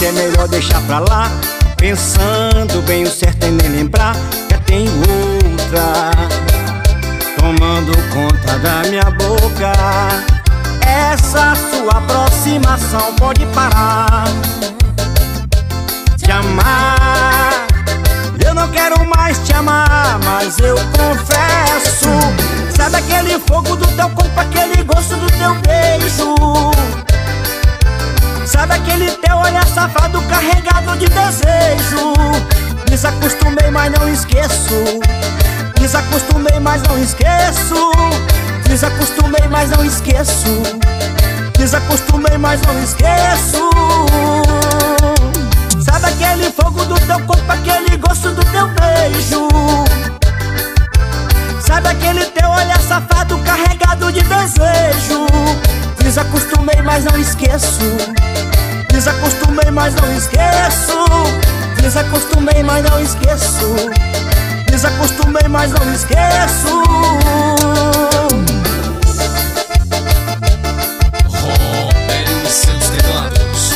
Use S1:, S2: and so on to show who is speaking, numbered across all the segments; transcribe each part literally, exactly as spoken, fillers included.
S1: que é melhor deixar pra lá. Pensando bem, o certo é nem lembrar que tem outra tomando conta da minha boca. Essa sua aproximação pode parar. Te amar, eu não quero mais te amar, mas eu confesso. Sabe aquele fogo do teu corpo, aquele gosto do teu beijo? Sabe aquele teu olhar safado carregado de desejo? Desacostumei, mas não esqueço. Desacostumei, mas não esqueço. Desacostumei, mas não esqueço. Desacostumei, mas não esqueço. Sabe aquele fogo do teu corpo, aquele gosto do teu beijo? Sabe aquele teu olhar safado carregado de desejo? Desacostumei, mas não esqueço. Desacostumei, mas não esqueço. Desacostumei, mas não esqueço. Desacostumei, mas não esqueço.
S2: Roberto e seus teclados.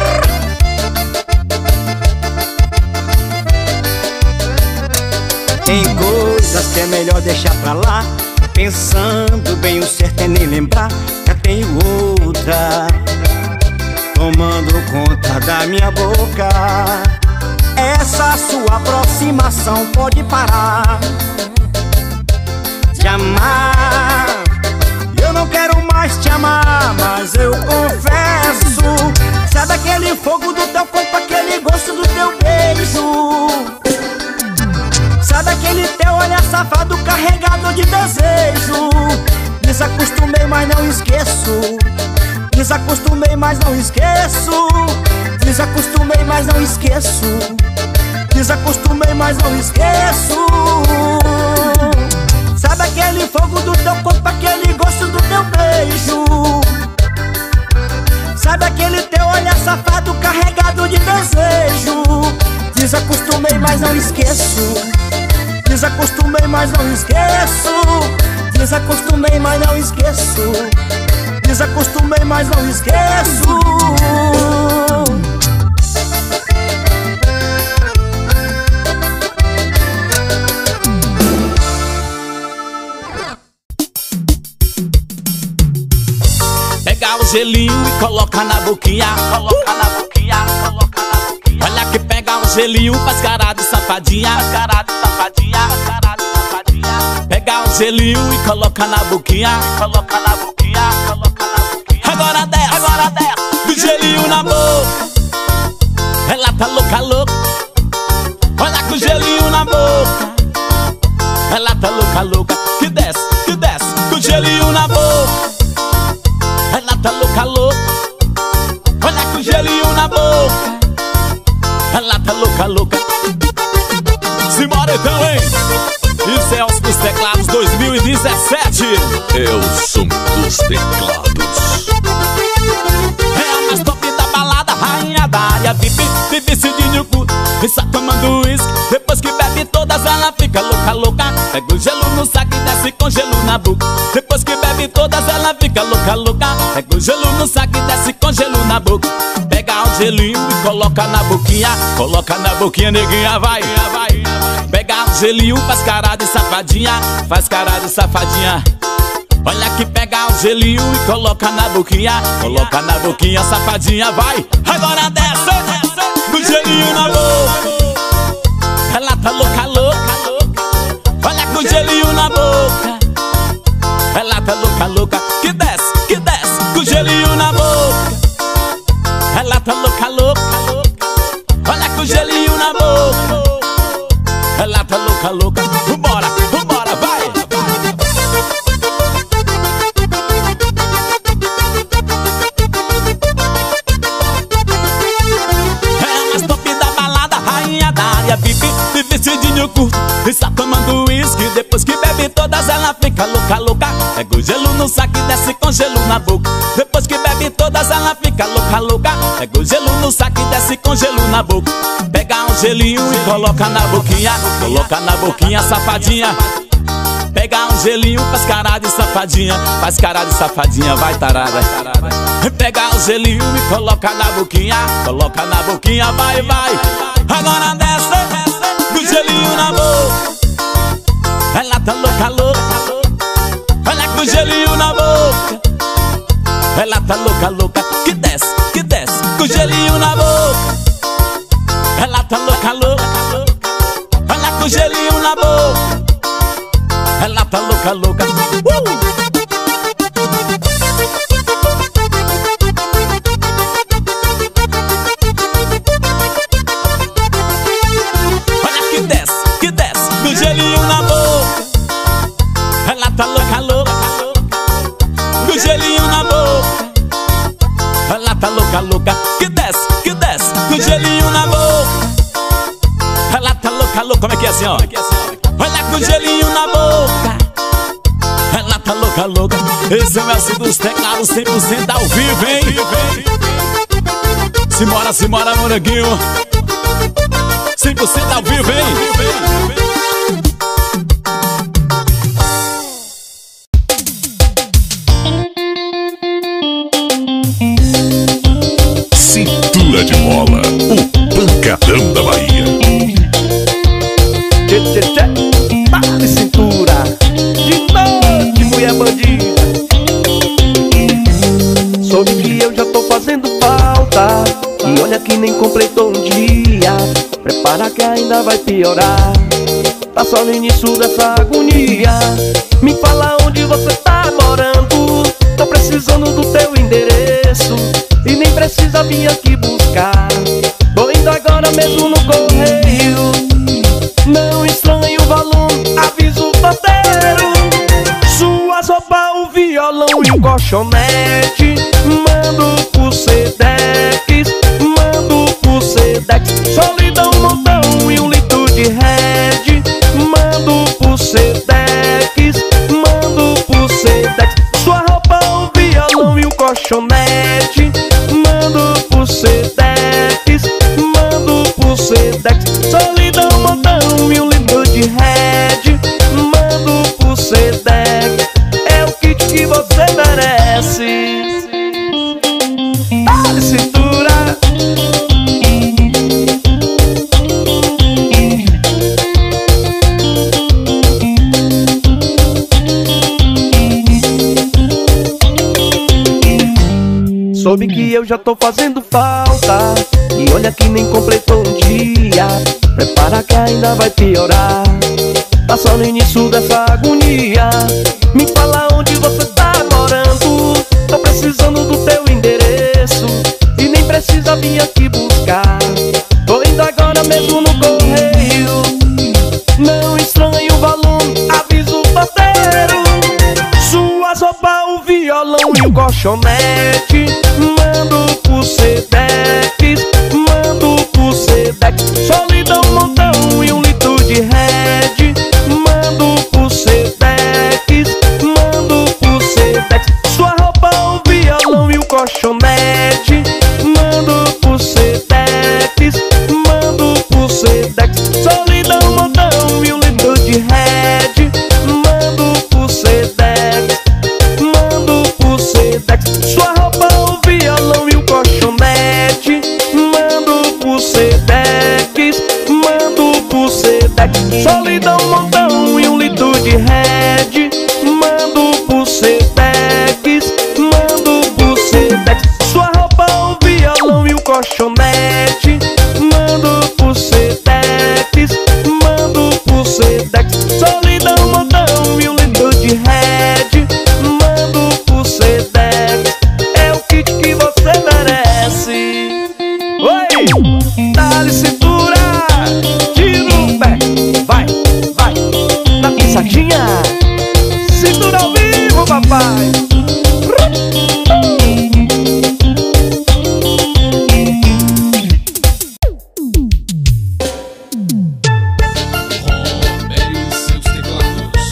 S1: Tem coisas que é melhor deixar pra lá. Pensando bem, o certo é nem lembrar que tem outra tomando conta da minha boca. Essa sua aproximação pode parar. Te amar, eu não quero mais te amar, mas eu confesso. Sabe aquele fogo do teu corpo, aquele gosto do teu beijo? Sabe aquele teu olhar safado carregado de desejo? Desacostumei, mas não esqueço. Desacostumei, mas não esqueço. Desacostumei, mas não esqueço. Desacostumei, mas não esqueço. Sabe aquele fogo do teu corpo, aquele gosto do teu beijo? Sabe aquele teu olhar safado carregado de desejo? Desacostumei, mas não esqueço. Desacostumei, mas não esqueço. Desacostumei, mas não esqueço. Desacostumei, mas não esqueço.
S3: Pega o gelinho e coloca na boquinha. Coloca na boquinha, coloca na boquinha. Olha que pega o gelinho, faz cara de safadinha. Faz cara de safadinha, faz cara de safadinha. Pega o gelinho e coloca na boquinha. Coloca na boquinha, coloca na boquinha. Agora desce, agora desce, do gelinho na boca. Ela tá louca, louca. Olha com o gelinho na boca. Ela tá louca, louca. Que desce, que desce, com o gelinho na boca. Ela tá louca, louca. Olha com o gelinho na boca. Ela tá louca, louca. Simbora então, hein? E Celso dos Teclados dois mil e dezessete.
S2: Eu sou dos teclados.
S3: É a mais top da balada, rainha da área V I P. Vive Cidinho curto e só tomando uísque. Depois que bebe todas ela fica louca, louca. Pega o gelo no saco e desce com gelo na boca. Depois que bebe todas ela fica louca, louca. Pega o gelo no saco e desce com gelo na boca. Pega o gelinho e coloca na boquinha. Coloca na boquinha, neguinha, vai, vai. Pega o gelinho, faz cara de safadinha. Faz cara de safadinha. Olha que pega o gelinho e coloca na boquinha. Coloca na boquinha, safadinha, vai. Agora desce, com gelinho na boca. Ela tá louca, louca. Olha com gelinho na boca. Ela tá louca, louca. Que desce, que desce, com gelinho na boca. Ela tá louca, louca. Olha com gelinho na boca. Ela tá louca, louca. Vambora, vambora, vai. É a mais top da balada, rainha da área V I P. Vive vestidinho curto e só tomando uísque. Depois que bebe todas ela fica louca, louca. Pega o gelo no saco e desce com gelo na boca. Depois que bebe todas ela fica louca, louca. Pega o gelo no saco e desce com gelo na boca. Pega um gelinho e coloca na boquinha. Coloca na boquinha, safadinha. Pega um gelinho, faz cara de safadinha, faz cara de safadinha, vai tarada. Pega um gelinho e coloca na boquinha, coloca na boquinha, vai, vai. Agora desce, com o gelinho na boca. Ela tá louca, louca. Olha com o gelinho na boca. Ela tá louca, louca. Que desce, que desce, com o gelinho na boca. Ela tá louca, louca. Olha com o gelinho na boca. Ela tá louca, louca. uh! Olha que desce, que desce, com o gelinho na boca. Ela tá louca, louca. Com o gelinho na boca. Ela tá louca, louca. Que desce, que desce, com o gelinho na boca. Ela tá louca, louca. Como é que é assim, ó? Olha com o gelinho na boca. Ela tá louca, louca. Esse é o Mestre dos Teclados, cem por cento ao vivo, hein? Simbora, simbora, moranguinho. cem por cento ao vivo, hein?
S2: Cintura de Mola, o pancadão da Bahia.
S4: Tchê, tchê, tchê, para cintura. De noite, mulher bandida. Soube que eu já tô fazendo falta. E olha que nem completou um dia. Prepara que ainda vai piorar. Tá só no início dessa agonia. Me fala onde você tá morando. Tô precisando do teu endereço. E nem precisa vir aqui buscar. Tô indo agora mesmo no correio. Não estranhe o volume, aviso o porteiro. Suas roupas, o violão e o colchonete. Mando pro Sedex, mando pro Sedex. Solidão, montão e um litro de Red. Mando pro Sedex, mando pro Sedex. Sua roupa, o violão e o colchonete. Mando pro Sedex, mando pro Sedex. Solidão, montão e um litro de Red. Mando pro Sedex. É o kit que você merece. Dá-lhe cintura. Soube que eu já tô fazendo falta. E olha que nem completou um dia. Prepara que ainda vai piorar. Tá só no início dessa agonia. Me fala onde você tá morando. Tô precisando do teu endereço. E nem precisa vir aqui buscar. Tô indo agora mesmo no correio. Não estranhe o volume, aviso o porteiro. Suas roupas, o violão e o colchonete. Mando pro Sedex, mando pro Sedex. Solidão, montão e um litro de Red. Mando pro Sedex, mando pro Sedex. Sua roupa, o violão e o colchonete. Mando pro Sedex, mando pro Sedex. Solidão, montão e um litro de Red. Mando pro Sedex, mando pro Sedex. Sua roupa, o violão e o colchonete. Mando pro Sedex, mando pro Sedex. Solidão, montão e um litro de Red. Mando pro Sedex, mando pro Sedex. Sua roupa, o violão e o colchonete. Mando pro Sedex, mando pro Sedex. Solidão, montão e um litro de Red. Mando pro Sedex. É o kit que você merece. Oi, dá-lhe cintura. Tira o pé. Vai, vai, na pisadinha. Cintura ao vivo, papai.
S2: Romero e seus teclados.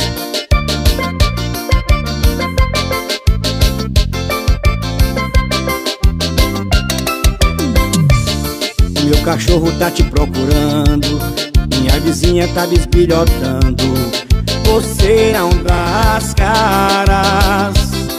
S1: Meu cachorro tá te procurando. Minha vizinha tá bisbilhotando. você não dá as caras.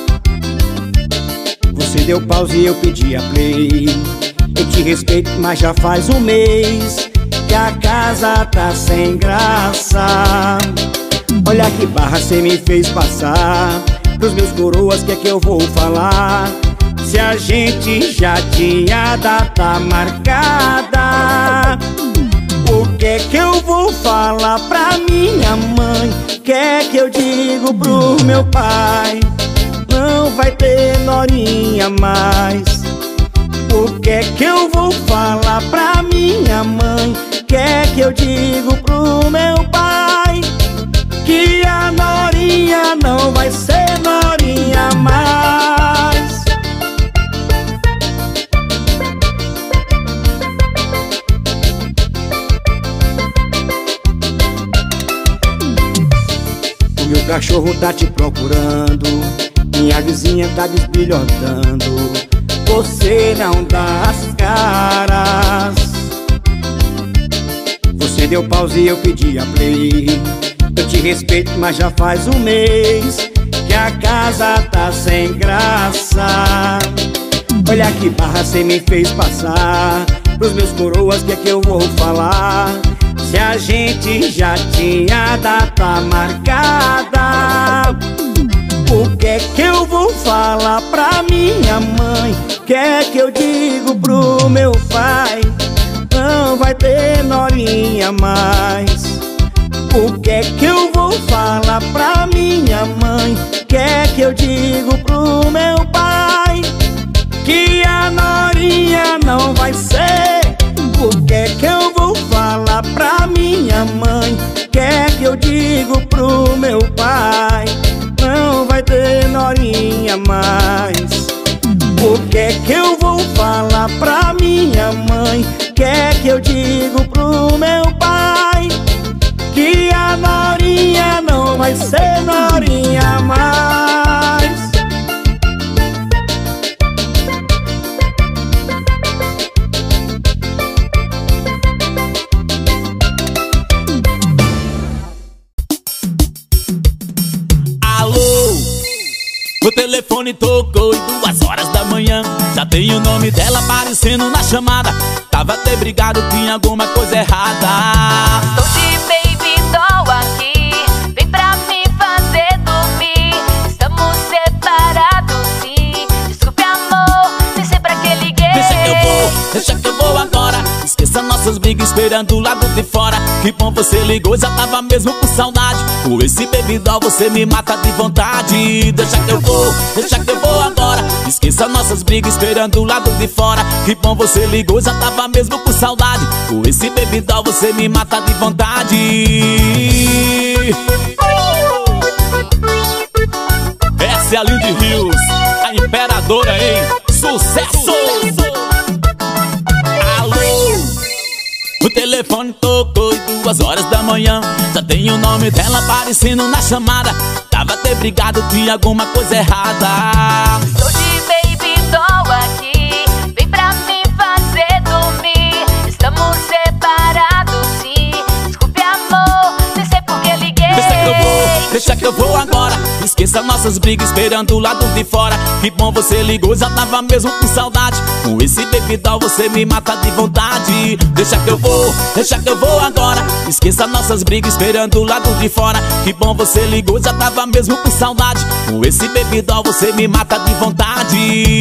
S1: Você deu pause e eu pedi a play. Eu te respeito, mas já faz um mês que a casa tá sem graça. Olha que barra cê me fez passar. Pros meus coroas, que é que eu vou falar? Se a gente já tinha data marcada, o que é que eu vou falar pra minha mãe? O que é que eu digo pro meu pai? Não vai ter norinha mais. O que é que eu vou falar pra minha mãe? O que é que eu digo pro meu pai? Que a norinha não vai ser norinha mais. O meu cachorro tá te procurando, minha vizinha tá desbilhotando. Você não dá as caras. Você deu pause e eu pedi a play. Eu te respeito, mas já faz um mês que a casa tá sem graça. Olha que barra cê me fez passar. Pros meus coroas, que é que eu vou falar? Se a gente já tinha data marcada, o que é que eu vou falar pra minha mãe? O que é que eu digo pro meu pai? Não vai ter norinha mais. O que é que eu vou falar pra minha mãe? O que é que eu digo pro meu pai? Que a norinha não vai ser. O que é que eu vou falar pra minha mãe? O que é que eu digo pro meu pai? Não vai ter norinha mais. O que é que eu vou falar pra minha mãe? O que é que eu digo pro meu pai? Que a norinha não vai ser norinha mais.
S3: Alô, o telefone tocou e duas horas da manhã. Já tem o nome dela aparecendo na chamada. Tava até brigado, tinha alguma coisa errada.
S5: Tô de baby doll aqui, vem pra me fazer dormir. Estamos separados sim. Desculpe amor, nem sei pra que liguei.
S3: Deixa que eu vou, deixa que eu vou agora. Esqueça nossas brigas esperando do lado de fora. Que bom você ligou, já tava mesmo com saudade. Com esse baby doll você me mata de vontade. Deixa que eu vou, deixa que eu vou agora. Esqueça nossas brigas esperando do lado de fora. Que bom você ligou, já tava mesmo com saudade. Com esse baby doll você me mata de vontade. Essa é a Lindy Rios, a imperadora em sucesso. O telefone tocou e duas horas da manhã. Já tem o nome dela aparecendo na chamada. Tava até brigado, tinha alguma coisa errada.
S5: Tô de baby doll aqui, vem pra me fazer dormir. Estamos separados sim. Desculpe amor, nem sei por que liguei.
S3: Deixa que eu vou, deixa que eu vou agora. Esqueça nossas brigas esperando do lado de fora. Que bom você ligou, já tava mesmo com saudade. Com esse baby doll você me mata de vontade. Deixa que eu vou, deixa que eu vou agora. Esqueça nossas brigas esperando do lado de fora. Que bom você ligou, já tava mesmo com saudade. Com esse baby doll você me mata de vontade.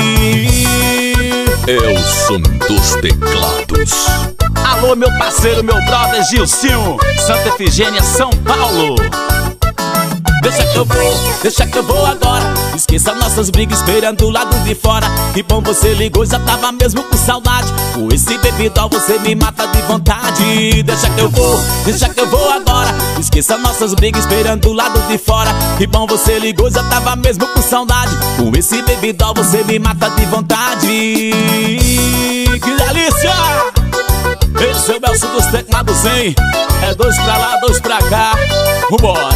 S2: É o som dos teclados.
S3: Alô meu parceiro, meu brother Gilcinho, Santa Efigênia, São Paulo. Deixa que eu vou, deixa que eu vou agora. Esqueça nossas brigas esperando do lado de fora. Que bom você ligou, já tava mesmo com saudade. Com esse baby doll você me mata de vontade. Deixa que eu vou, deixa que eu vou agora. Esqueça nossas brigas esperando do lado de fora. Que bom você ligou, já tava mesmo com saudade. Com esse baby doll você me mata de vontade. Que delícia! Esse é o Belso dos teclados, hein? É dois pra lá, dois pra cá. Vambora!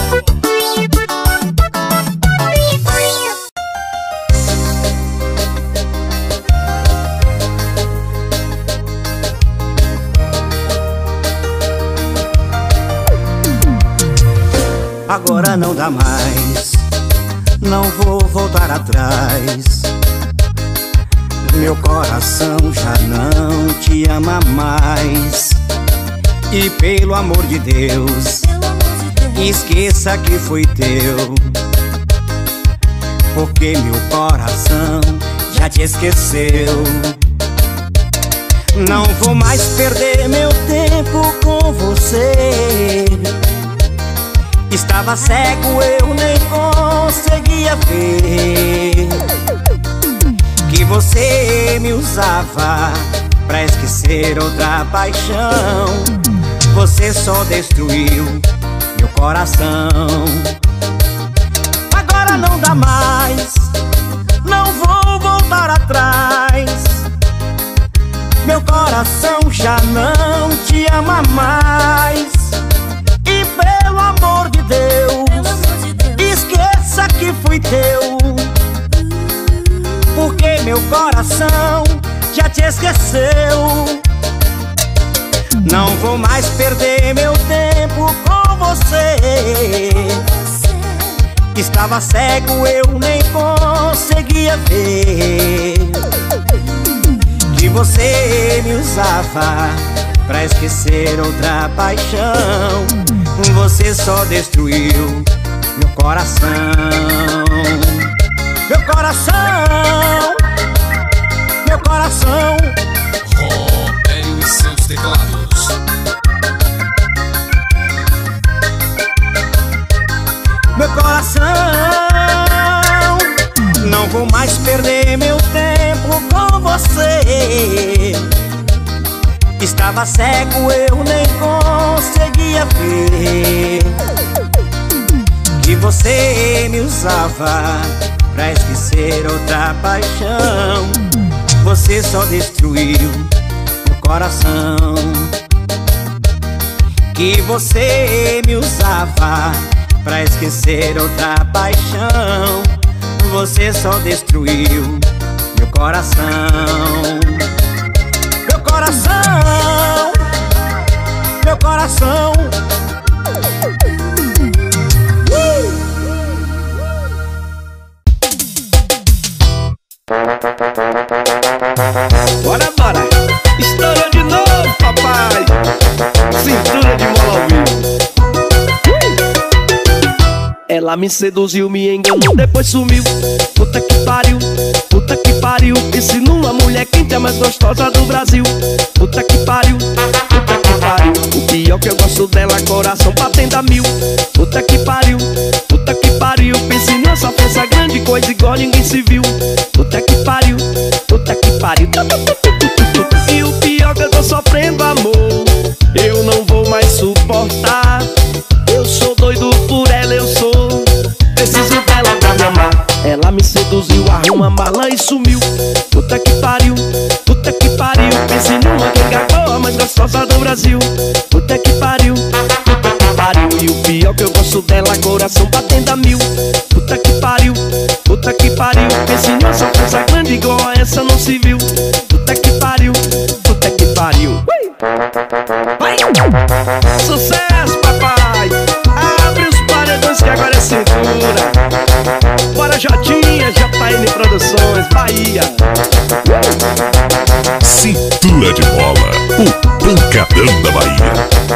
S1: Agora não dá mais, não vou voltar atrás. Meu coração já não te ama mais. E pelo amor de Deus, esqueça que fui teu, porque meu coração já te esqueceu. Não vou mais perder meu tempo com você. Estava cego, eu nem conseguia ver que você me usava pra esquecer outra paixão. Você só destruiu meu coração. Agora não dá mais, não vou voltar atrás. Meu coração já não te ama mais. E pelo amor de Deus, esqueça que fui teu, porque meu coração já te esqueceu. Não vou mais perder meu tempo com você. Estava cego, eu nem conseguia ver que você me usava pra esquecer outra paixão. Você só destruiu meu coração. Meu coração, meu coração.
S2: Robério e seus teclados.
S1: Meu coração, não vou mais perder meu tempo com você. Estava cego, eu nem conseguia ver que você me usava pra esquecer outra paixão. Você só destruiu meu coração. Que você me usava pra esquecer outra paixão. Você só destruiu meu coração. Meu coração, meu coração.
S4: Bora, bora! Estourou de novo, papai! Cintura de mola ao vivo. Ela me seduziu, me enganou, depois sumiu. Puta que pariu, puta que pariu. Pense numa mulher quente, a mais gostosa do Brasil. Puta que pariu, puta que pariu. O pior que eu gosto dela, coração batendo a mil. Puta que pariu, puta que pariu. Pense nessa força grande, coisa igual ninguém se viu. Puta que pariu, puta que pariu. E o pior que eu tô sofrendo amor, eu não vou mais suportar. Eu sou doido por ela, eu sou, preciso dela pra me amar. Ela me seduziu, arruma mala e sumiu. Puta que pariu, puta que pariu. Pense numa que boa, a mais gostosa do Brasil. Puta que pariu, puta que pariu. E o pior que eu gosto dela, coração batendo a mil. Puta que pariu, puta que pariu. Pense nessa força grande, igual a essa não se viu. Puta que pariu, puta que pariu. Vai! Sucesso, papai! Abre os paredões que agora é cintura. Bora, Jotinha, J N Produções, Bahia.
S2: Cintura de Mola, o pancadão da Bahia.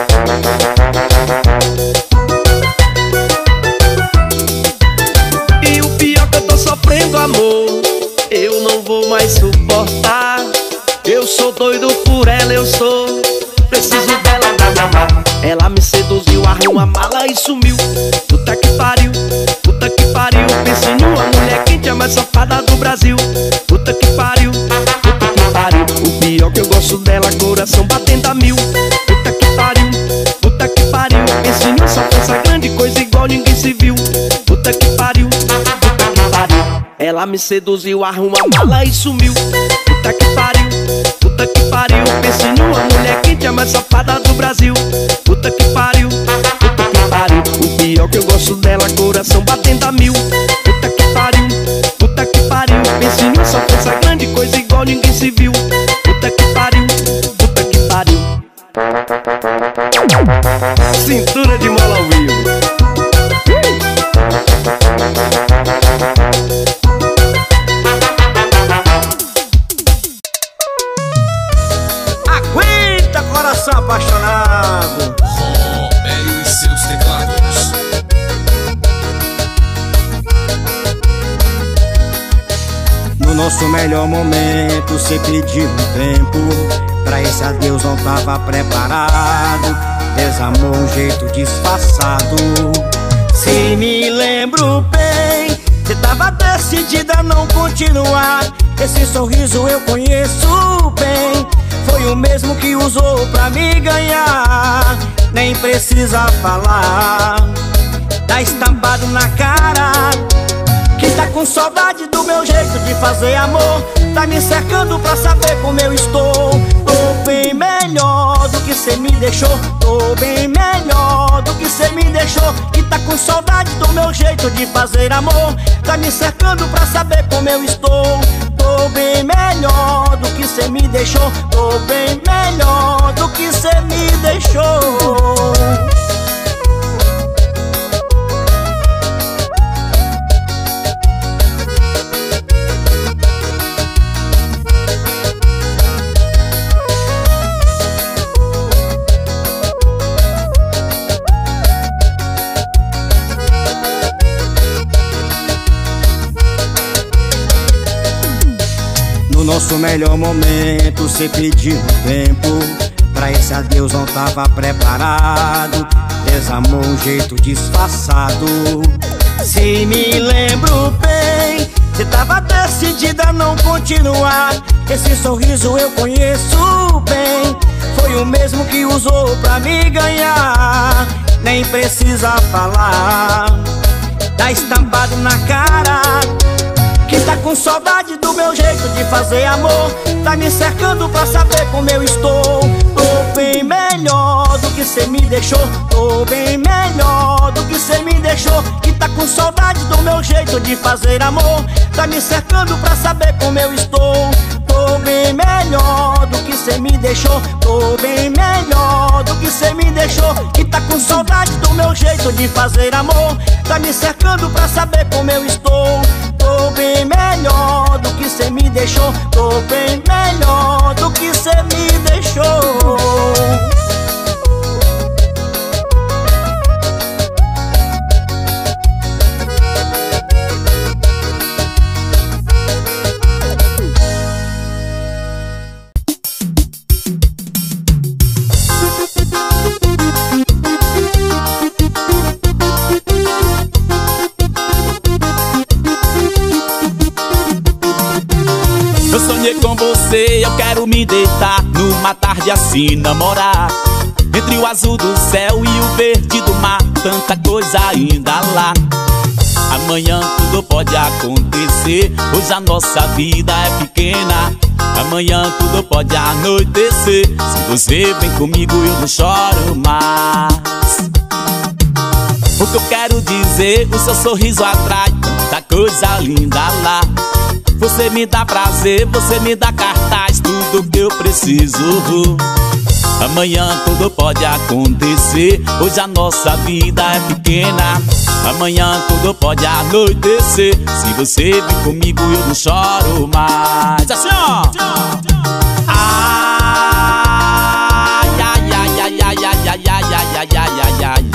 S4: E o pior que eu tô sofrendo amor, eu não vou mais suportar. Eu sou doido por ela, eu sou, preciso dela pra me amar. Ela me seduziu, arruma mala e sumiu. Puta que pariu, puta que pariu. Pense numa mulher quente, a mais safada do Brasil. Puta que pariu, puta que pariu. O pior que eu gosto dela, coração batendo a mil. Puta que pariu, puta que pariu. Pense nessa força grande, coisa igual ninguém se viu. Puta que pariu, puta que pariu. Ela me seduziu, arruma mala e sumiu. Puta que pariu, puta que pariu. Pense numa mulher quente, a mais safada do Brasil. Puta que pariu, puta que pariu. O pior que eu gosto dela, coração batendo a mil. Puta que pariu, puta que pariu. Pense nessa força grande, coisa igual ninguém se viu. Puta que pariu, puta que pariu. Cintura de mola ao vivo.
S1: coração apaixonado.
S2: Robério e seus teclados.
S1: No nosso melhor momento, cê pediu um tempo. Pra esse adeus não tava preparado. Desamou um jeito disfarçado. Se me lembro bem, cê tava decidida a não continuar. Esse sorriso eu conheço bem. Foi o mesmo que usou pra me ganhar. Nem precisa falar. Tá estampado na cara que tá com saudade do meu jeito de fazer amor. Tá me cercando pra saber como eu estou. Tô bem melhor do que cê me deixou. Tô bem melhor do que cê me deixou. E tá com saudade do meu jeito de fazer amor. Tá me cercando pra saber como eu estou. Tô bem melhor do que cê me deixou. Tô bem melhor do que cê me deixou. No nosso melhor momento, cê pediu um tempo. Pra esse adeus não tava preparado. Desamou um jeito disfarçado. Se me lembro bem, cê tava decidida a não continuar. Esse sorriso eu conheço bem. Foi o mesmo que usou pra me ganhar. Nem precisa falar. Tá estampado na cara que tá com saudade do meu jeito de fazer amor. Tá me cercando pra saber como eu estou. Tô bem melhor do que cê me deixou. Tô bem melhor do que cê me deixou. Que tá com saudade do meu jeito de fazer amor. Tá me cercando pra saber como eu estou. Tô bem melhor do que cê me deixou. Tô bem melhor do que cê me deixou. Que tá com saudade do meu jeito de fazer amor. Tá me cercando pra saber como eu estou. Tô bem melhor do que cê me deixou. Tô bem melhor do que cê me deixou.
S3: Eu sonhei com você, eu quero me deitar numa tarde assim, namorar. Entre o azul do céu e o verde do mar, tanta coisa ainda lá. Amanhã tudo pode acontecer, hoje a nossa vida é pequena. Amanhã tudo pode anoitecer, se você vem comigo eu não choro mais. O que eu quero dizer, o seu sorriso atrai tanta coisa linda lá. Você me dá prazer, você me dá cartaz, tudo que eu preciso. Amanhã tudo pode acontecer, hoje a nossa vida é pequena. Amanhã tudo pode anoitecer, se você vem comigo eu não choro mais. Assim ó! Ai, ai, ai, ai, ai, ai, ai, ai, ai, ai, ai, ai, ai.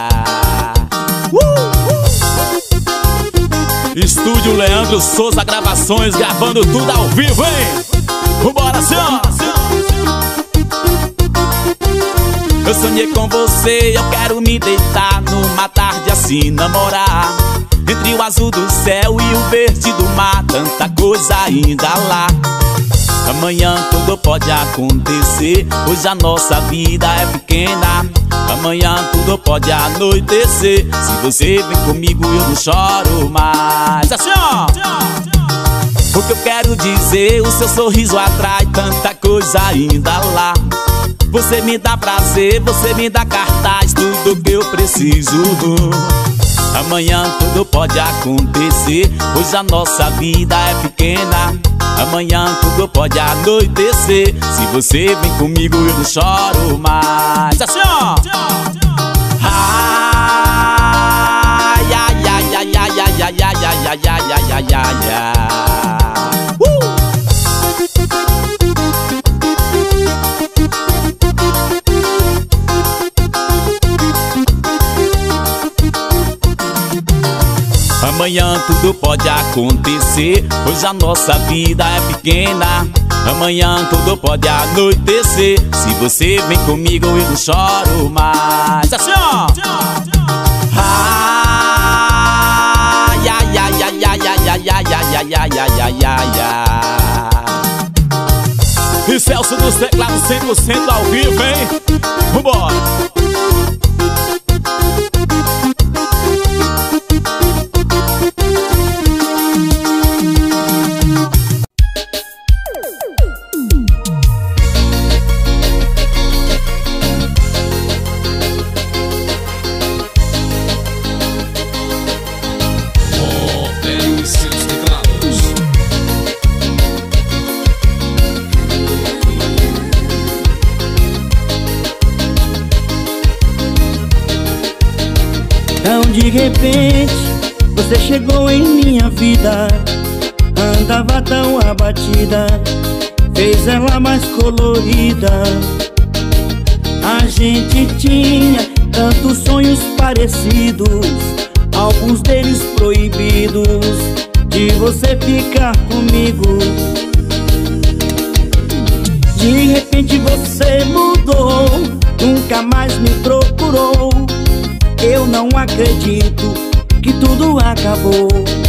S3: Estúdio Leandro Souza Gravações, gravando tudo ao vivo, hein? Vambora, senhor! Eu sonhei com você, eu quero me deitar numa tarde assim, namorar. Entre o azul do céu e o verde do mar, tanta coisa ainda lá. Amanhã tudo pode acontecer, hoje a nossa vida é pequena. Amanhã tudo pode anoitecer, se você vem comigo eu não choro mais. Assim ó! O que eu quero dizer, o seu sorriso atrai tanta coisa ainda lá. Você me dá prazer, você me dá cartaz, tudo que eu preciso. Amanhã tudo pode acontecer, hoje a nossa vida é pequena. Amanhã tudo pode anoitecer, se você vem comigo eu não choro mais. Assim ó! Ai, ai, ai, ai, ai, ai, ai, ai, ai, ai, ai, ai, ai, ai. Uh! Amanhã tudo pode acontecer, pois a nossa vida é pequena. Amanhã tudo pode anoitecer, se você vem comigo eu não choro mais. Assim ó! Ai, ai, ai, ai, ai, ai, ai, ai, ai, ai, ai, ai, ai, ai. E Celso dos teclados cem por cento ao vivo, hein? Vambora!
S1: De repente, você chegou em minha vida. Andava tão abatida, fez ela mais colorida. A gente tinha tantos sonhos parecidos, alguns deles proibidos, de você ficar comigo. De repente você mudou, nunca mais me procurou. Eu não acredito que tudo acabou.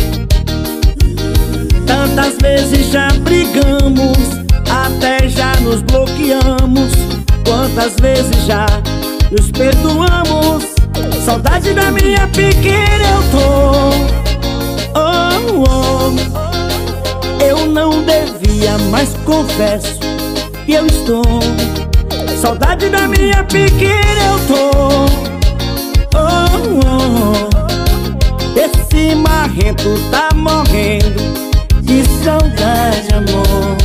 S1: Tantas vezes já brigamos, até já nos bloqueamos. Quantas vezes já nos perdoamos. Saudade da minha pequena eu tô. Oh, oh. Eu não devia, mas confesso que eu estou. Saudade da minha pequena eu tô. Oh, oh, esse marrento tá morrendo de saudade, amor.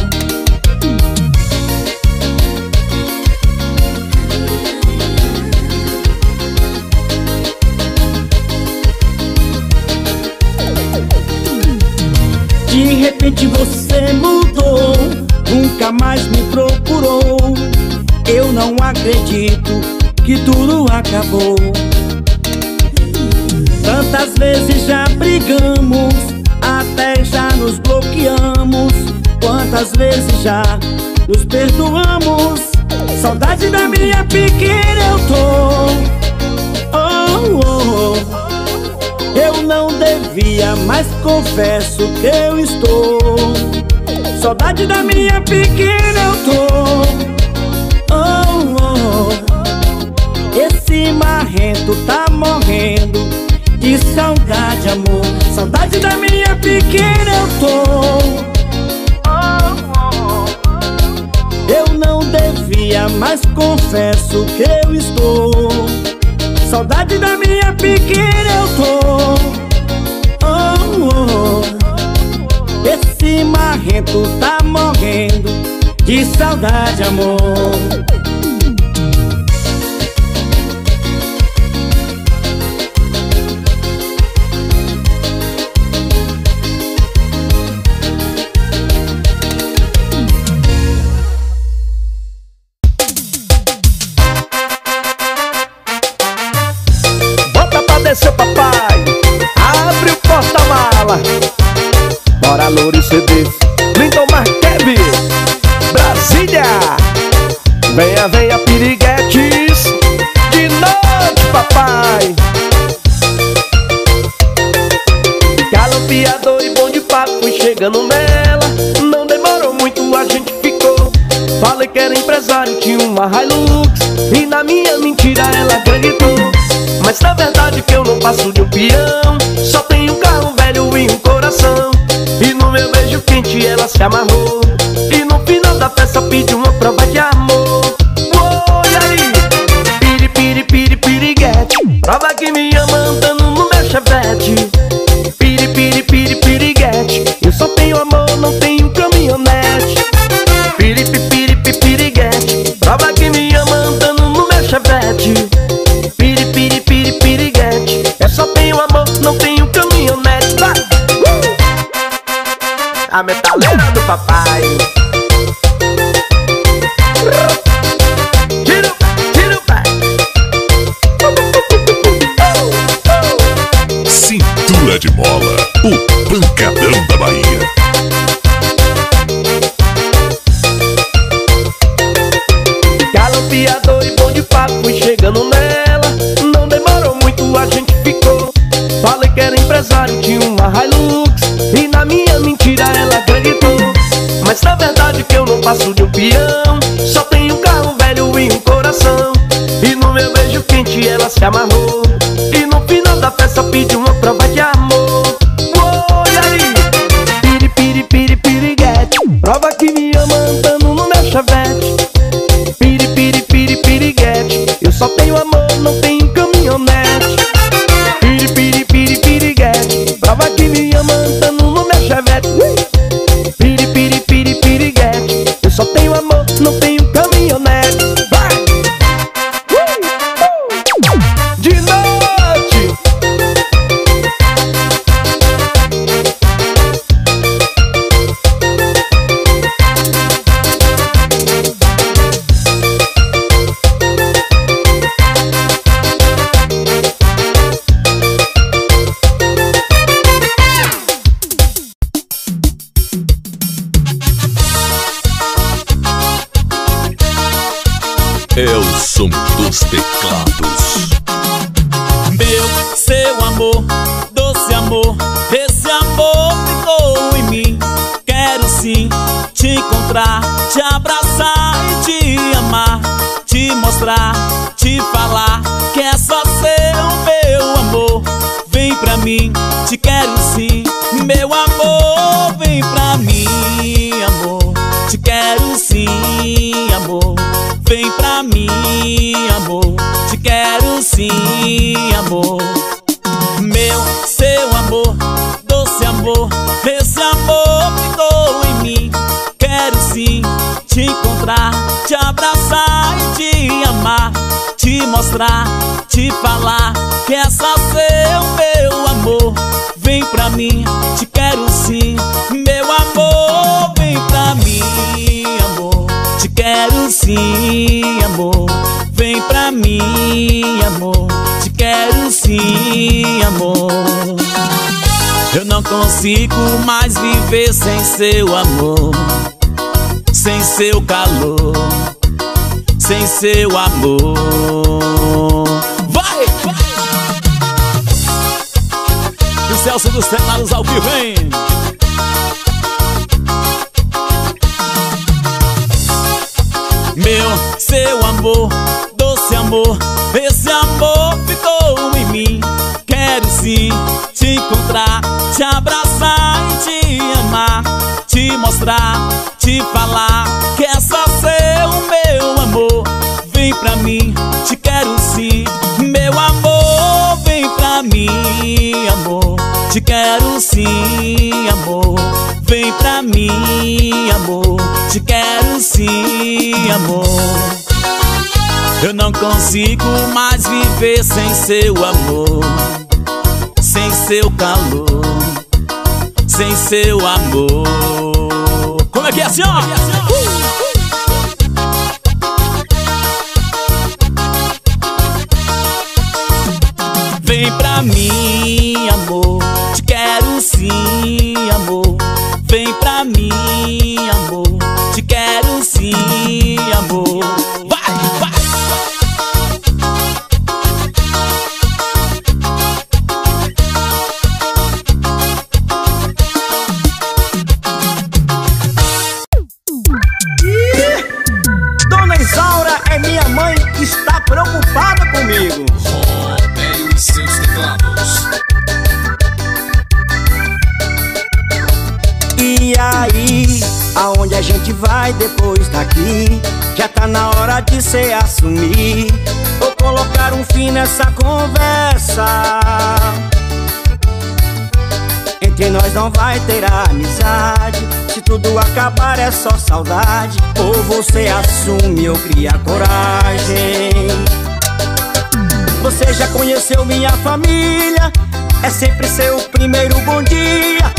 S1: De repente você mudou, nunca mais me procurou. Eu não acredito que tudo acabou. Tantas vezes já brigamos, até já nos bloqueamos. Quantas vezes já nos perdoamos. Saudade da minha pequena eu tô. Oh, oh, oh. Eu não devia, mas confesso que eu estou. Saudade da minha pequena eu tô. Oh, oh, oh. Esse marrento tá morrendo de saudade, amor. Saudade da minha pequena eu tô. Eu não devia, mas confesso que eu estou. Saudade da minha pequena eu tô. Oh, oh. Esse marrento tá morrendo de saudade, amor.
S4: Seu papai, abre o porta-mala. Bora, Louro C Ds, Linton Marqueves, Brasília. Venha, venha, piriguetes, de noite, papai. Galampeador e bom de papo, fui chegando nela. Não demorou muito, a gente ficou. Falei que era empresário, tinha uma Hilux, e na minha mentira ela acreditou. Mas na verdade que eu não passo de um peão, só tenho um carro velho e um coração. E no meu beijo quente ela se amarrou, e no final da festa pediu uma prova de amor. Uou, e aí? Piri, piri, piri, piriguete, prova que me ama andando no meu chevette. Piri, piri, piri, piriguete, eu só tenho amor, não tenho caminhonete. Piri, piri, piri, piriguete, prova que me ama andando no meu chevette. Piri, piri, piri, piriguete, eu só tenho amor, não tenho caminhonete. Vai! Uh! A metaleira do papai. Tira o pé, tira o pé.
S2: Cintura de mola.
S4: fiador e bom de papo, fui chegando nela. Não demorou muito, a gente ficou. Falei que era empresário, tinha uma Hilux, e na minha mentira ela acreditou. Mas na verdade que eu não passo de um peão, só tenho um carro velho e um coração. E no meu beijo quente ela se amarrou, e no final da festa pediu uma prova de amor. Uou, e aí? Piri, piri, piri, piriguete, prova que me ama andando no meu Chevette. Piri, piri, piri, piriguete, eu só tenho amor, não tenho caminhonete. Piri, piri, piri, piriguete, prova que me ama andando no meu Chevette. Piri, piri, piri, piriguete, eu só tenho amor, não tenho caminhonete. Vai! De noite!
S2: É o som dos teclados.
S3: Meu, seu amor, doce amor, esse amor ficou em mim. Quero sim te encontrar, te abraçar e te amar, te mostrar, te falar que é só seu, meu amor. Vem pra mim, te quero sim, meu amor. Vem pra mim, amor, te quero sim, amor. Vem pra mim, amor, te quero sim, amor. Meu, seu amor, doce amor, esse amor ficou em mim. Quero sim te encontrar, te abraçar e te amar, te mostrar, te falar que é só seu, meu amor. Vem pra mim, te quero sim, meu amor. Vem pra mim, amor, te quero sim, amor. Vem pra mim, amor, te quero sim, amor. Eu não consigo mais viver sem seu amor, sem seu calor, sem seu amor. Vai, vai! E o Celso dos Teclados ao vivo, hein? Meu, seu amor, doce amor, esse amor ficou em mim. Quero sim te encontrar, te abraçar e te amar, te mostrar, te falar que é só seu, meu amor. Vem pra mim, te quero sim, meu amor. Vem pra mim, amor, te quero sim, amor. Vem pra mim, amor, te quero sim, amor. Eu não consigo mais viver sem seu amor, sem seu calor, sem seu amor. Como é que é assim, ó? Vem pra mim, amor, te quero sim, amor. Vem pra mim, amor, te quero sim, amor. Vai, vai!
S1: Dona Isaura é minha mãe que está preocupada comigo.
S2: Rodeio e seus teclados.
S1: E aí, aonde a gente vai depois daqui? Já tá na hora de cê assumir ou colocar um fim nessa conversa. Entre nós não vai ter amizade, se tudo acabar é só saudade. Ou você assume ou cria coragem. Você já conheceu minha família, é sempre seu primeiro bom dia.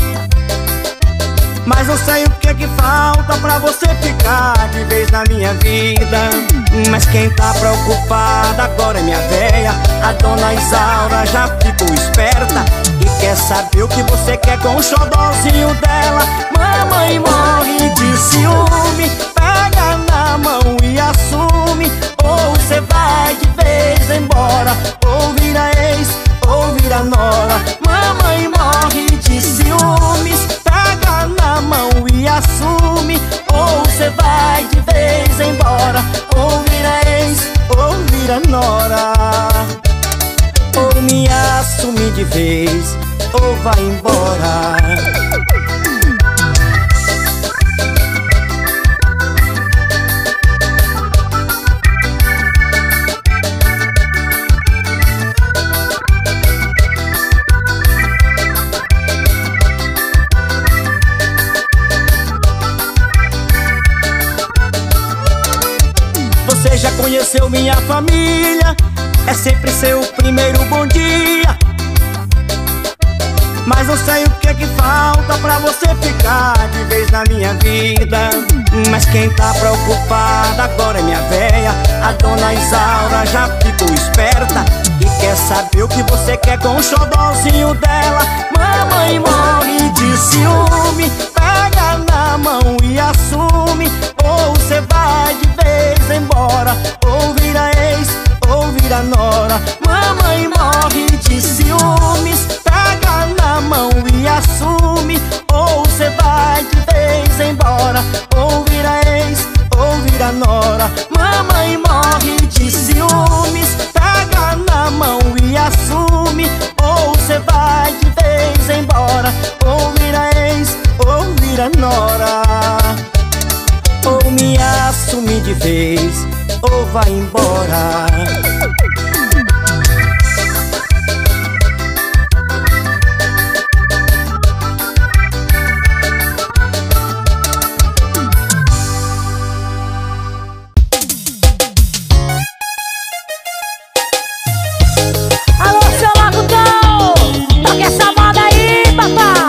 S1: Mas não sei o que é que falta pra você ficar de vez na minha vida. Mas quem tá preocupada agora é minha véia. A dona Isaura já ficou esperta e quer saber o que você quer com o xodózinho dela. Mamãe morre de ciúme, pega na mão e assume. de vez ou vai embora. Você já conheceu minha família, é sempre seu primeiro bom dia. Mas não sei o que é que falta pra você ficar de vez na minha vida. Mas quem tá preocupada agora é minha véia. A dona Isaura já ficou esperta e quer saber o que você quer com o xodózinho dela. Mamãe morre de ciúme, pega na mão e assume. Ou cê vai de vez embora, ou vira ex, ou vira nora. Mamãe morre de ciúmes, pega na mão e assume. Ou cê vai de vez embora, ou vira ex, ou vira nora. Mamãe morre de ciúmes, pega na mão e assume. Ou cê vai de vez embora, ou vira ex, ou vira nora. Ou me assume de vez ou vai embora.
S6: Alô, seu lagudão, toca essa moda aí, papá.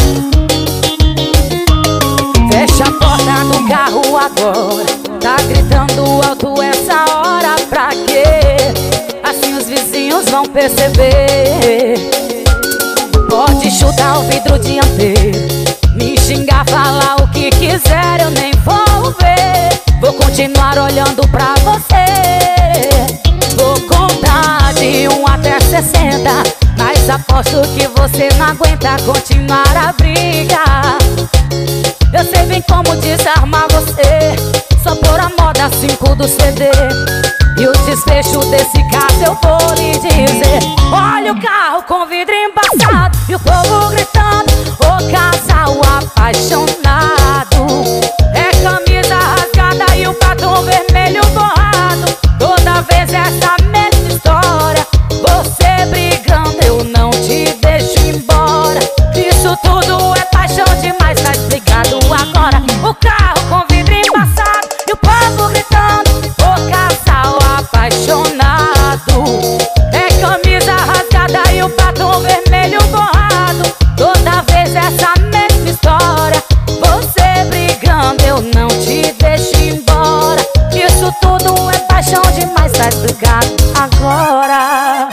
S6: Fecha a porta do carro agora. Tá gritando alto essa hora pra quê? Assim os vizinhos vão perceber. Pode chutar o vidro dianteiro, me xingar, falar o que quiser, eu nem vou ver. Vou continuar olhando pra você. Vou contar de um até sessenta, mas aposto que você não aguenta continuar a briga. Eu sei bem como desarmar você, só por a moda cinco do C D. E o desfecho desse caso eu vou lhe dizer. Olha o carro com vidro embaçado e o povo gritando, o casal apaixonado. É camisa rasgada e o batom vermelho borrado. Toda vez essa mesma história, você brigando, eu não te deixo embora. Isso tudo é paixão demais, tá explicado agora. O carro com vidro embaçado e o povo gritando, o casal apaixonado. É camisa rasgada e o batom vermelho borrado. Toda vez essa mesma história, você brigando, eu não te deixo embora. Isso tudo é paixão demais, tá explicado agora.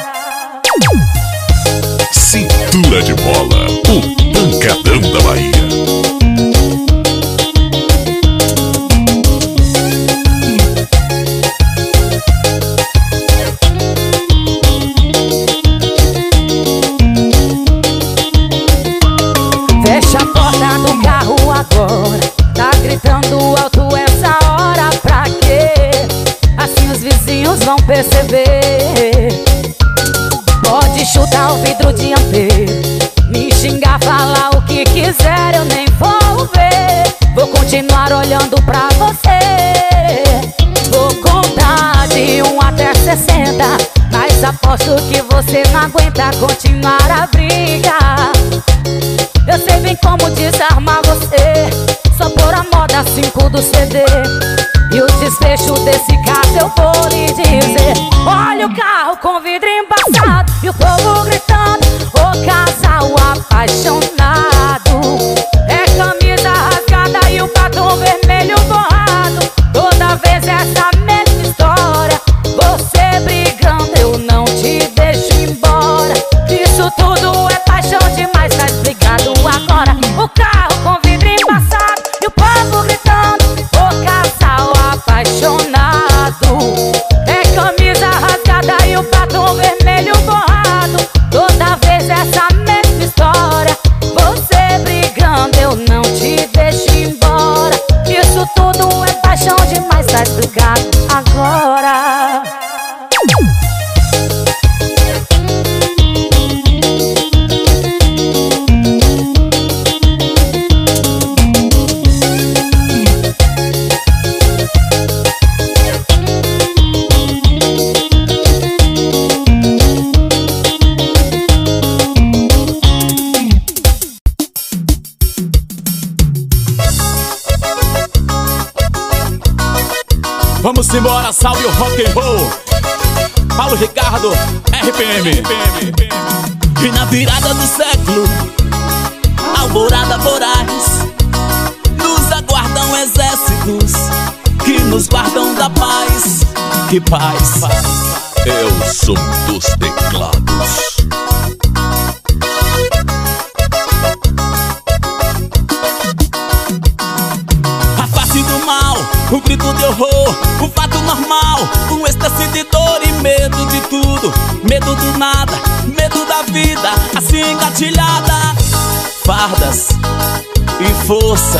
S2: Cintura de Mola, o pancadão da Bahia.
S6: Fecha a porta do carro agora. Tá gritando alto essa hora pra quê? Assim os vizinhos vão perceber. Pode chutar o vidro dianteiro, me xingar, falar o que quiser, eu nem vou ver. Vou continuar olhando pra você. Vou contar de um até sessenta, mas aposto que você não aguenta continuar a briga. Eu sei bem como desarmar você, só por a moda cinco do C D. E o desfecho desse caso eu vou lhe dizer. Olha o carro com vidro embaçado e o povo gritando, o casal apaixonado. É camisa rasgada e o batom vermelho borrado. Toda vez essa mesma história, você brigando, eu não te deixo embora. Isso tudo é paixão demais, tá explicado agora. O carro com vidro embaçado e o povo gritando, o casal apaixonado. É
S3: Salva, salve o rock and roll. Paulo Ricardo, R P M. E na virada do século, alvorada voraz, nos aguardam exércitos que nos guardam da paz. Que paz.
S2: É o som dos teclados.
S3: A face do mal, o grito de horror, o fato normal, um êxtase de dor e medo de tudo. Medo do nada, medo da vida, assim engatilhada. Fardas e força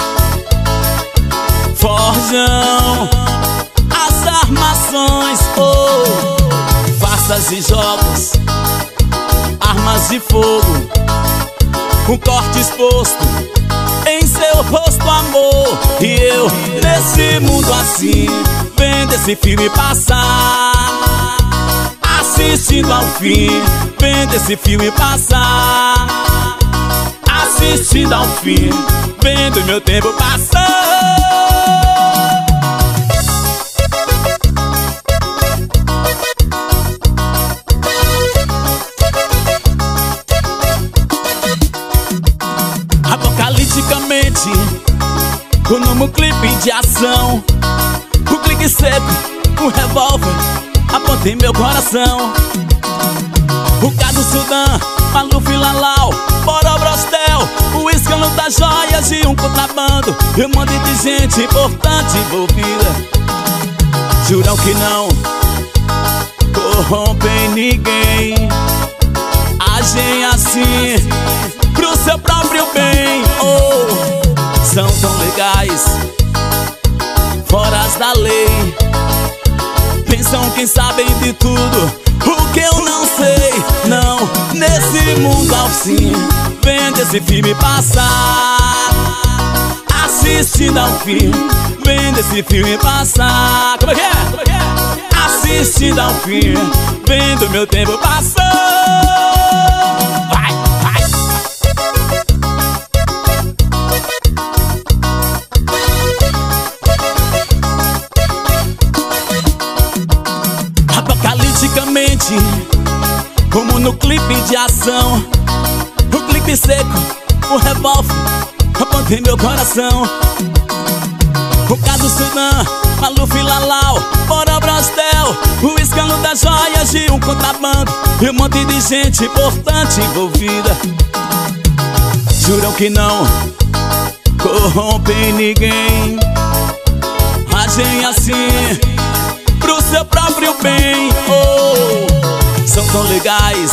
S3: forjam as armações, oh, farsas e jogos, armas de fogo, um corte exposto em seu rosto, amor. E eu, nesse mundo assim, vendo esse filme passar, assistindo ao fim, vendo esse filme passar, assistindo ao fim, vendo meu tempo passar. Apocaliticamente, como um clipe de ação, um clique seco, um revólver aponta em meu coração. O Cado Sudã, Maluf e Lalau, Boró Brostel, o escândalo das joias e um contrabando, e um monte de gente importante envolvida. Juram que não corrompem ninguém, agem assim pro seu próprio bem. Oh, são tão legais, foras da lei, pensam que sabem de tudo, o que eu não sei. Não, nesse mundo assim, vendo esse filme passar, assistindo ao fim, vendo esse filme passar. Como é que é? Como é que é? Assistindo ao fim, vendo meu tempo passar. Vai, vai. Apocaliticamente, como no clipe de ação, o clipe seco, o revólver aponta em meu coração. O Cado Sudã, Maluf e Lalau, Boró Brostel, o escândalo das joias e um contrabando, e um monte de gente importante envolvida. Juram que não corrompem ninguém, agem assim pro seu próprio bem. Oh, são tão legais,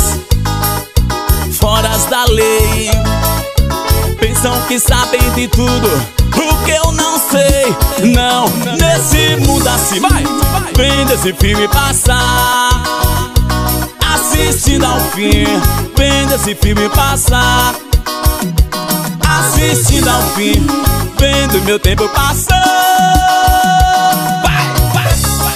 S3: foras da lei, pensam que sabem de tudo, o que eu não sei. Não, nesse mundo assim, vai, vendo esse filme passar, assistindo ao fim, vendo esse filme passar, assistindo ao fim, vendo meu tempo passar. Vai, vai,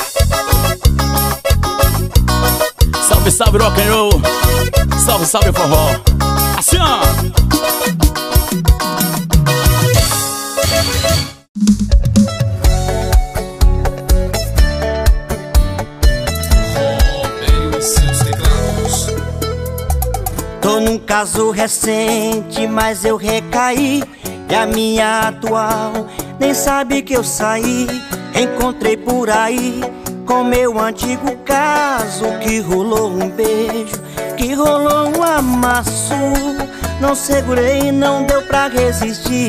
S3: vai. Salve, salve rock and roll, salve, salve forró. Assim, ó.
S1: Tô num caso recente, mas eu recaí, e a minha atual nem sabe que eu saí. Encontrei por aí com meu antigo caso, que rolou um beijo, que rolou um amasso. Não segurei, não deu pra resistir.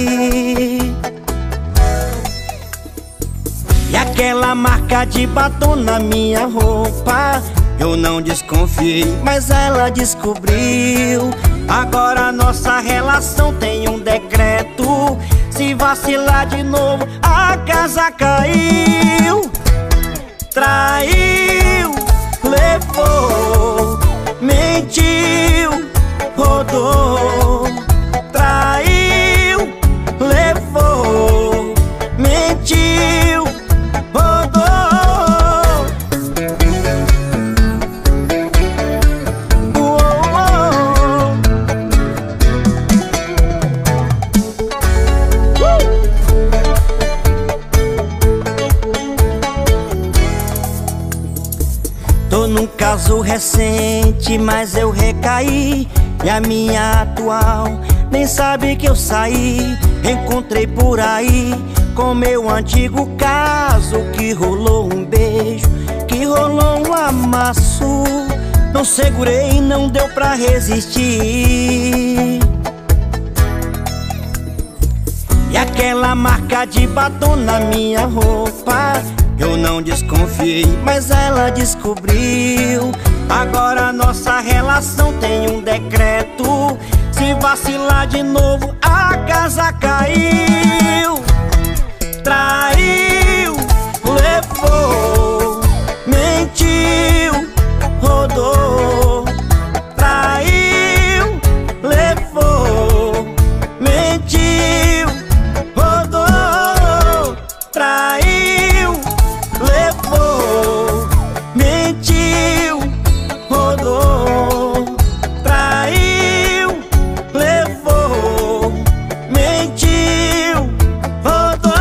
S1: E aquela marca de batom na minha roupa, eu não desconfiei, mas ela descobriu. Agora nossa relação tem um decreto, se vacilar de novo a casa caiu. Traiu, levou, mentiu, rodou. Traiu, levou, mentiu, rodou. Tô num caso recente, mas eu recaí. E a minha atual nem sabe que eu saí. Encontrei por aí com meu antigo caso, que rolou um beijo, que rolou um amasso. Não segurei, não deu pra resistir. E aquela marca de batom na minha roupa, eu não desconfiei, mas ela descobriu. Agora nossa relação tem um decreto: se vacilar de novo, a casa caiu. Traiu, levou, mentiu, rodou. Traiu, levou, mentiu, rodou. Traiu, levou, mentiu, rodou. Traiu, levou, mentiu, rodou.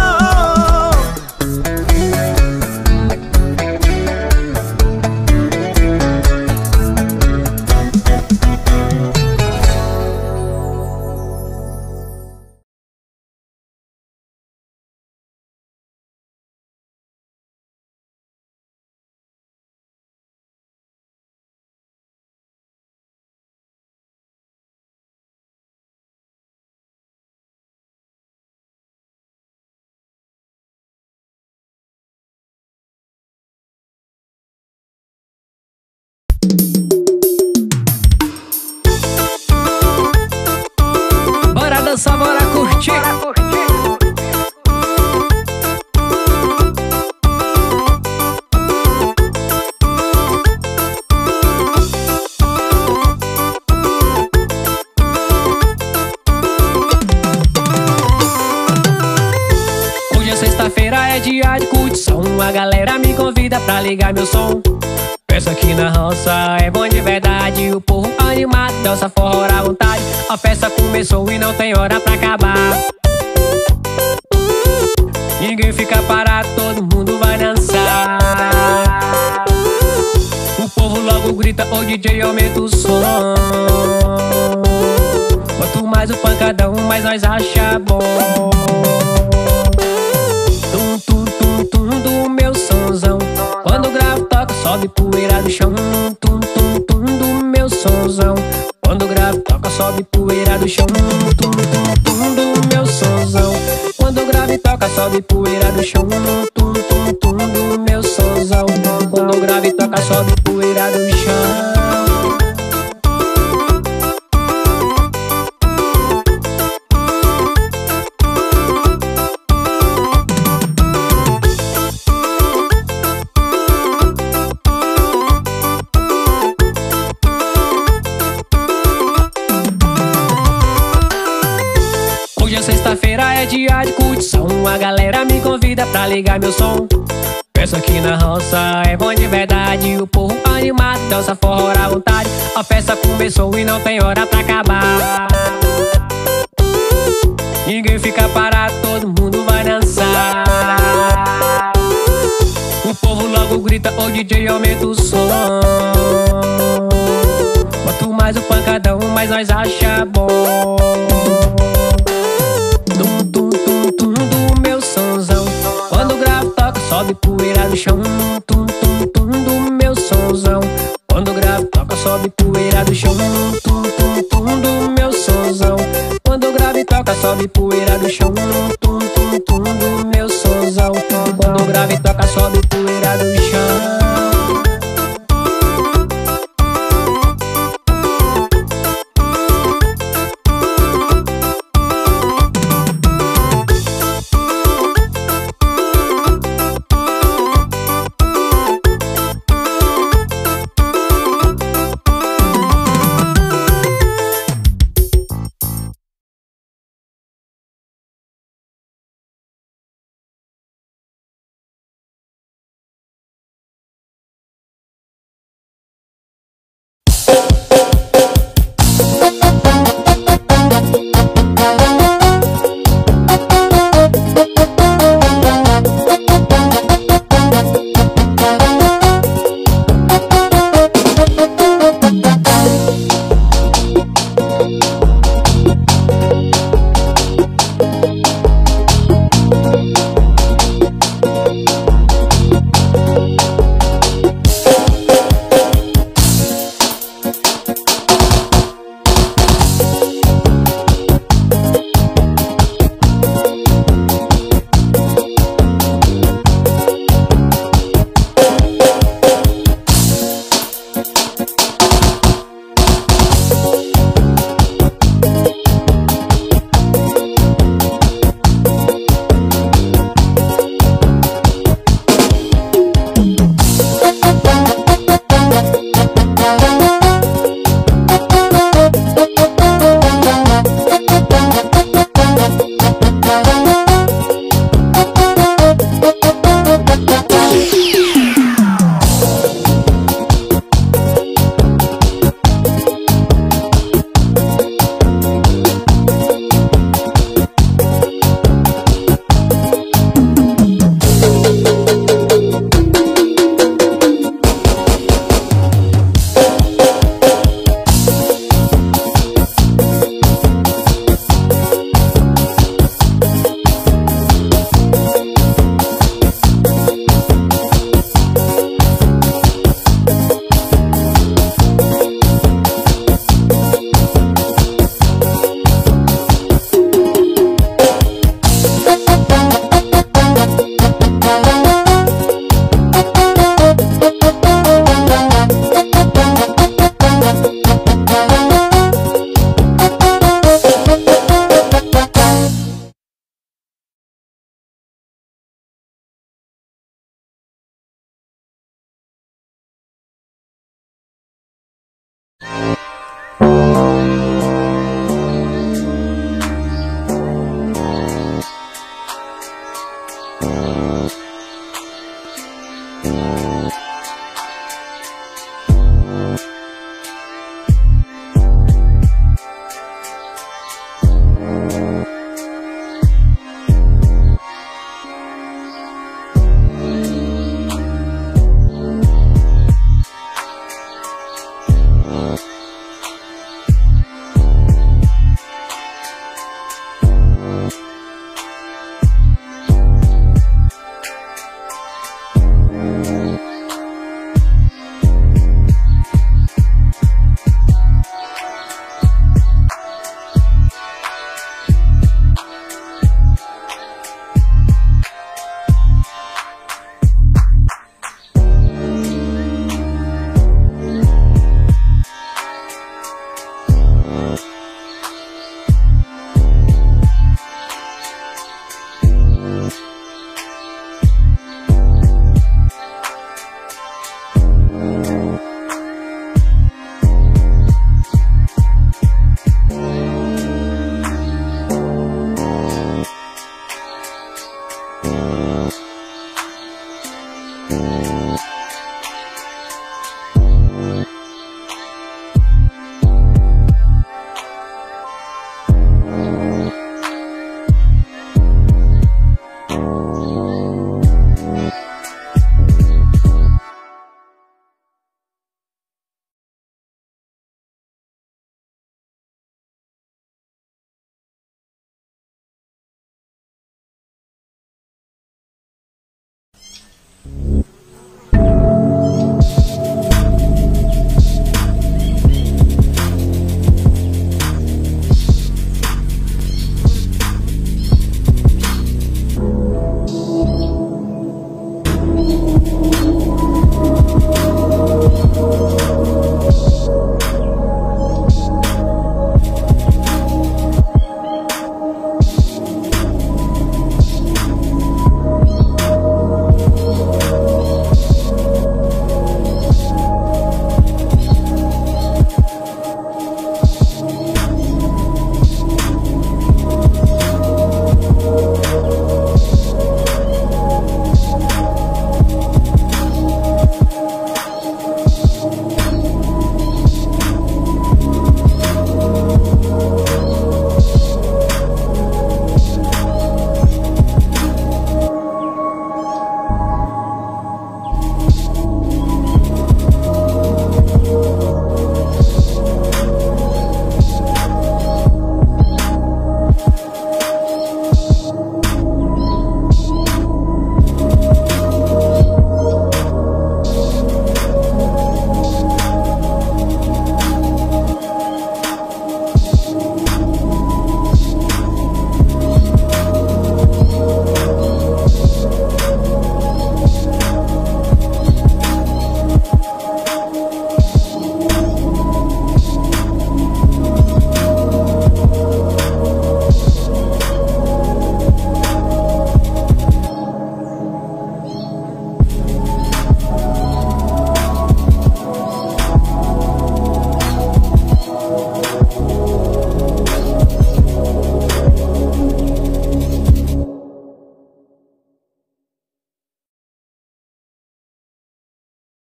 S7: Bora dançar, bora curtir. Hoje é sexta-feira, é dia de curtição. A galera me convida pra ligar meu som. Festa aqui na roça é bom de verdade. O povo animado dança forró à vontade. A festa começou e não tem hora pra acabar. Ninguém fica parado, todo mundo vai dançar. O povo logo grita: ô D J, aumenta o som. Quanto mais o pancadão, mais nós acha bom. Tum, tum, tum, tum do meu sonzão. Quando o grave toca, sobe poeira do chão. Tum, tum, tum do meu sonzão. Quando o grave toca, sobe poeira do chão. Tum, tum, tum do meu sonzão. Quando o grave toca, sobe poeira do chão. Tum, tum, tum do meu sonzão. Quando o grave toca, sobe poeira do chão. Hoje é sexta-feira, é dia de curtição. A galera me convida pra ligar meu som. Festa aqui na roça é bom de verdade. O povo animado dança forró à vontade. A festa começou e não tem hora pra acabar. Ninguém fica parado, todo mundo vai dançar. O povo logo grita: ô D J, aumenta o som. Quanto mais o pancadão, mais nós acha bom. Tum, tum, tum, tum do meu sonzão. Quando o grave toca, sobe poeira do chão.